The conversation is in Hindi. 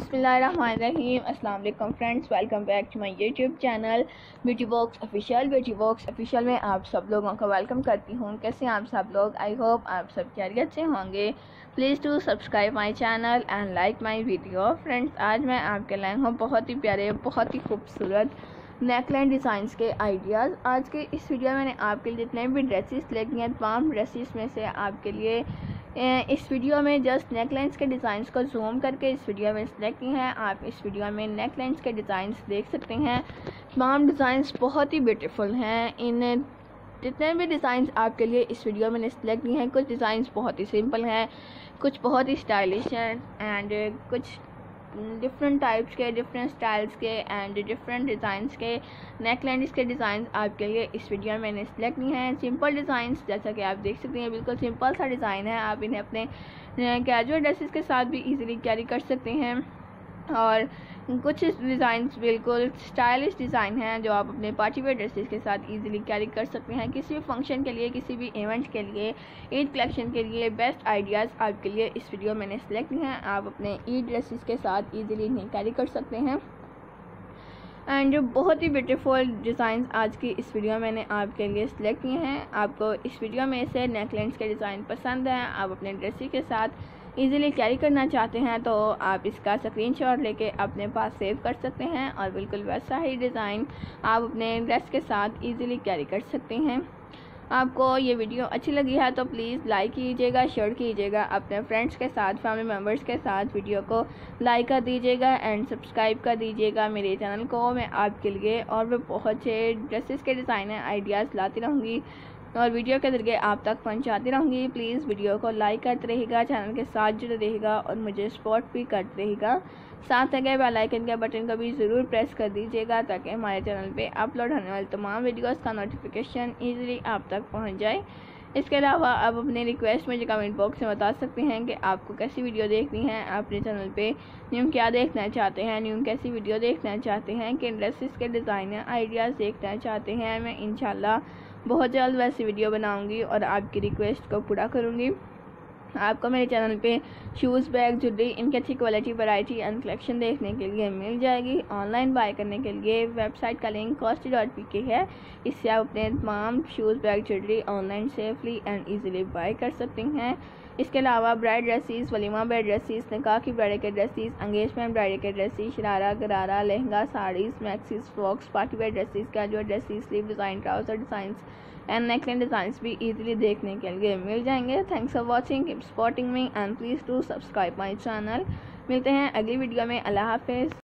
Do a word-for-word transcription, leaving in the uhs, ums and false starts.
बिस्मिल्लाहिर्रहमानिर्रहीम। अस्सलाम वालेकुम friends, welcome back to my YouTube channel beauty box official. Beauty box official में आप सब लोगों को वेलकम करती हूँ। कैसे हैं आप सब लोग? आई होप आप सब खैरियत से होंगे। Please to subscribe my channel and like my video. Friends, आज मैं आपके लाई हूँ बहुत ही प्यारे, बहुत ही खूबसूरत नेकलाइन डिज़ाइंस के आइडियाज़। आज के इस वीडियो में मैंने आपके लिए जितने भी ड्रेसेस लेके हैं, तमाम ड्रेसेस में से आपके लिए इस वीडियो में जस्ट नेकलाइंस के डिज़ाइंस को जूम करके इस वीडियो में सिलेक्ट किए हैं। आप इस वीडियो में नेकलाइंस के डिज़ाइंस देख सकते हैं। तमाम डिज़ाइंस बहुत ही ब्यूटीफुल हैं। इन जितने भी डिज़ाइंस आपके लिए इस वीडियो में सिलेक्ट किए हैं, कुछ डिज़ाइंस बहुत ही सिंपल हैं, कुछ बहुत ही स्टाइलिश हैं एंड कुछ डिफरेंट टाइप्स के, डिफरेंट स्टाइल्स के एंड डिफरेंट डिज़ाइंस के नेकलाइंस के डिज़ाइन आपके लिए इस वीडियो में मैंने सेलेक्ट किए हैं। सिंपल डिज़ाइंस, जैसा कि आप देख सकते हैं, बिल्कुल सिंपल सा डिज़ाइन है। आप इन्हें अपने कैजुअल ड्रेसेस के साथ भी इजीली कैरी कर सकते हैं। और कुछ डिज़ाइंस बिल्कुल स्टाइलिश डिज़ाइन हैं जो आप अपने पार्टी वेयर ड्रेसेस के साथ इजीली कैरी कर सकते हैं। किसी भी फंक्शन के लिए, किसी भी इवेंट के लिए, ईद कलेक्शन के लिए बेस्ट आइडियाज़ आपके लिए इस वीडियो मैंने सेलेक्ट किए हैं। आप अपने ईद ड्रेसेस के साथ इजीली इन्हें कैरी कर सकते हैं। एंड जो बहुत ही ब्यूटीफुल डिज़ाइन आज की इस वीडियो मैंने आपके लिए सिलेक्ट किए हैं। आपको इस वीडियो में से नेकलाइंस के डिज़ाइन पसंद हैं, आप अपने ड्रेसेस के साथ इजीली कैरी करना चाहते हैं, तो आप इसका स्क्रीनशॉट लेके अपने पास सेव कर सकते हैं और बिल्कुल वैसा ही डिज़ाइन आप अपने ड्रेस के साथ इजीली कैरी कर सकते हैं। आपको ये वीडियो अच्छी लगी है तो प्लीज़ लाइक कीजिएगा, शेयर कीजिएगा अपने फ्रेंड्स के साथ, फैमिली मेम्बर्स के साथ। वीडियो को लाइक कर दीजिएगा एंड सब्सक्राइब कर दीजिएगा मेरे चैनल को। मैं आपके लिए और भी बहुत से ड्रेसेस के डिज़ाइन आइडियाज़ लाती रहूँगी और वीडियो के ज़रिए आप तक पहुंचाती रहूँगी। प्लीज़ वीडियो को लाइक करते रहिएगा, चैनल के साथ जुड़े रहिएगा और मुझे सपोर्ट भी करते रहिएगा। साथ लगे बेल आइकन के बटन को भी ज़रूर प्रेस कर दीजिएगा ताकि हमारे चैनल पे अपलोड होने वाले तमाम वीडियोस का नोटिफिकेशन ईज़िली आप तक पहुंच जाए। इसके अलावा आप अपनी रिक्वेस्ट मुझे कमेंट बॉक्स में बता सकते हैं कि आपको कैसी वीडियो देखनी है, अपने चैनल पे न्यू क्या देखना चाहते हैं, न्यू कैसी वीडियो देखना चाहते हैं, किन ड्रेसेस के डिज़ाइन आइडियाज़ देखना चाहते हैं। मैं इंशाल्लाह बहुत जल्द वैसी वीडियो बनाऊंगी और आपकी रिक्वेस्ट को पूरा करूंगी। आपको मेरे चैनल पे शूज़, बैग, ज्वेलरी, इनकी अच्छी क्वालिटी, वैरायटी एंड कलेक्शन देखने के लिए मिल जाएगी। ऑनलाइन बाय करने के लिए वेबसाइट का लिंक कॉस्टी डॉट पी के है। इससे आप अपने तमाम shoes, bag, jewellery online safely and easily buy कर सकते हैं। इसके अलावा ब्राइड ड्रेसेस, वलीमा ब्राइड ड्रेसेस, निकाह की ब्राइड के ड्रेसेस, एंगेजमेंट ब्राइड के dresses, sharara, gharara, lehenga, saris, maxis, frocks, party wear dresses, casual dresses, sleeve design, trouser designs and neckline designs भी इजीली देखने के लिए मिल जाएंगे। Thanks for watching, keep supporting me and please to subscribe my channel. मिलते हैं अगली वीडियो में। अल्लाह हाफिज़।